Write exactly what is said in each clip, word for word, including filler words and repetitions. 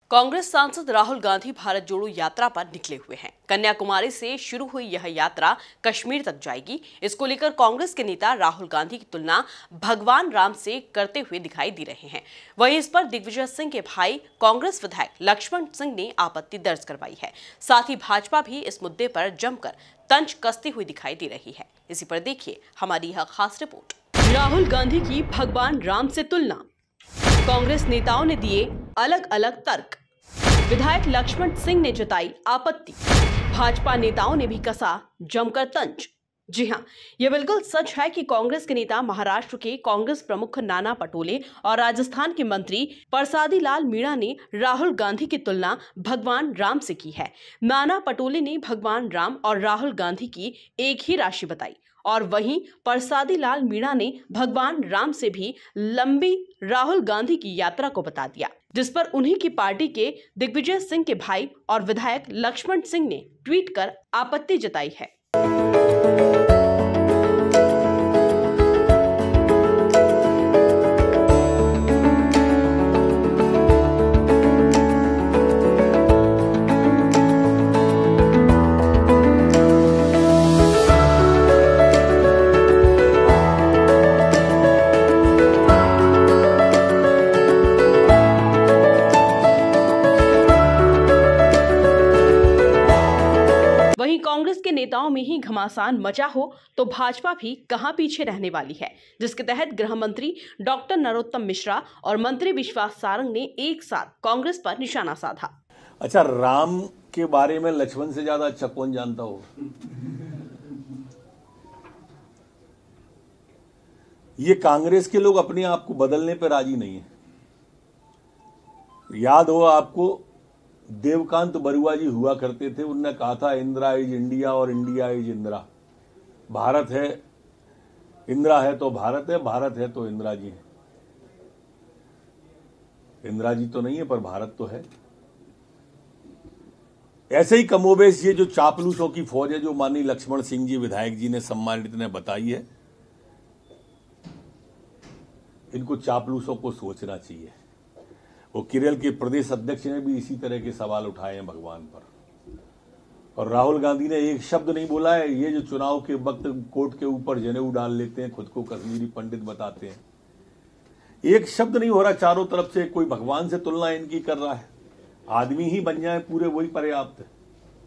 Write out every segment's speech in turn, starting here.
कांग्रेस सांसद राहुल गांधी भारत जोड़ो यात्रा पर निकले हुए हैं। कन्याकुमारी से शुरू हुई यह यात्रा कश्मीर तक जाएगी। इसको लेकर कांग्रेस के नेता राहुल गांधी की तुलना भगवान राम से करते हुए दिखाई दे रहे हैं। वहीं इस पर दिग्विजय सिंह के भाई कांग्रेस विधायक लक्ष्मण सिंह ने आपत्ति दर्ज करवाई है। साथ ही भाजपा भी इस मुद्दे पर जमकर तंज कसती हुई दिखाई दे रही है। इसी पर देखिए हमारी यह खास रिपोर्ट। राहुल गांधी की भगवान राम से तुलना, कांग्रेस नेताओं ने दिए अलग अलग तर्क। विधायक लक्ष्मण सिंह ने जताई आपत्ति, भाजपा नेताओं ने भी कसा जमकर तंज। जी हां, यह बिल्कुल सच है कि कांग्रेस के नेता महाराष्ट्र के कांग्रेस प्रमुख नाना पटोले और राजस्थान के मंत्री परसादी लाल मीणा ने राहुल गांधी की तुलना भगवान राम से की है। नाना पटोले ने भगवान राम और राहुल गांधी की एक ही राशि बताई और वहीं परसादी लाल मीणा ने भगवान राम से भी लंबी राहुल गांधी की यात्रा को बता दिया, जिस पर उन्हीं की पार्टी के दिग्विजय सिंह के भाई और विधायक लक्ष्मण सिंह ने ट्वीट कर आपत्ति जताई है। वहीं कांग्रेस के नेताओं में ही घमासान मचा हो तो भाजपा भी कहां पीछे रहने वाली है, जिसके तहत गृह मंत्री डॉक्टर नरोत्तम मिश्रा और मंत्री विश्वास सारंग ने एक साथ कांग्रेस पर निशाना साधा। अच्छा, राम के बारे में लक्ष्मण से ज्यादा अच्छा कौन जानता हो? ये कांग्रेस के लोग अपने आप को बदलने पर राजी नहीं है। याद हो आपको, देवकांत बरुआ जी हुआ करते थे, उनने कहा था इंदिरा इज इंडिया और इंडिया इज इंदिरा। भारत है, इंदिरा है तो भारत है, भारत है तो इंदिरा जी है। इंदिरा जी तो नहीं है पर भारत तो है। ऐसे ही कमोबेश ये जो चापलूसों की फौज है जो माननीय लक्ष्मण सिंह जी विधायक जी ने सम्मानित ने बताई है, इनको चापलूसों को सोचना चाहिए। वो केरल के प्रदेश अध्यक्ष ने भी इसी तरह के सवाल उठाए हैं भगवान पर, और राहुल गांधी ने एक शब्द नहीं बोला है। ये जो चुनाव के वक्त कोर्ट के ऊपर जनेऊ डाल लेते हैं, खुद को कश्मीरी पंडित बताते हैं, एक शब्द नहीं हो रहा चारों तरफ से कोई भगवान से तुलना इनकी कर रहा है। आदमी ही बन जाए पूरे, वही पर्याप्त है।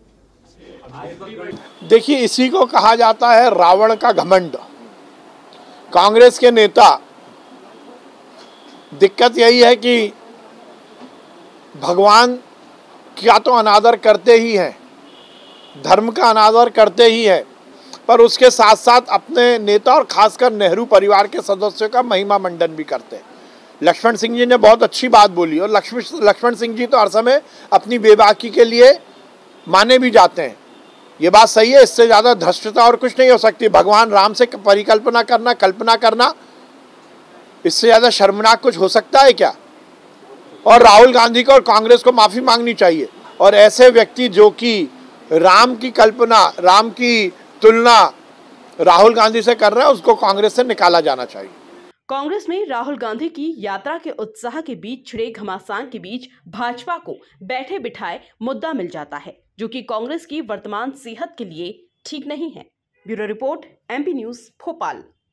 देखिए, इसी को कहा जाता है रावण का घमंड। कांग्रेस के नेता, दिक्कत यही है कि भगवान का तो अनादर करते ही हैं, धर्म का अनादर करते ही हैं, पर उसके साथ साथ अपने नेता और खासकर नेहरू परिवार के सदस्यों का महिमा मंडन भी करते हैं। लक्ष्मण सिंह जी ने बहुत अच्छी बात बोली, और लक्ष्मण लक्ष्मण सिंह जी तो हर समय अपनी बेबाकी के लिए माने भी जाते हैं। ये बात सही है, इससे ज़्यादा धृष्टता और कुछ नहीं हो सकती। भगवान राम से परिकल्पना करना, कल्पना करना, इससे ज़्यादा शर्मनाक कुछ हो सकता है क्या? और राहुल गांधी को और कांग्रेस को माफ़ी मांगनी चाहिए। और ऐसे व्यक्ति जो कि राम की कल्पना, राम की तुलना राहुल गांधी से कर रहे हैं, उसको कांग्रेस से निकाला जाना चाहिए। कांग्रेस में राहुल गांधी की यात्रा के उत्साह के बीच छिड़े घमासान के बीच भाजपा को बैठे बिठाए मुद्दा मिल जाता है, जो कि कांग्रेस की वर्तमान सेहत के लिए ठीक नहीं है। Bureau report, MP news, Bhopal.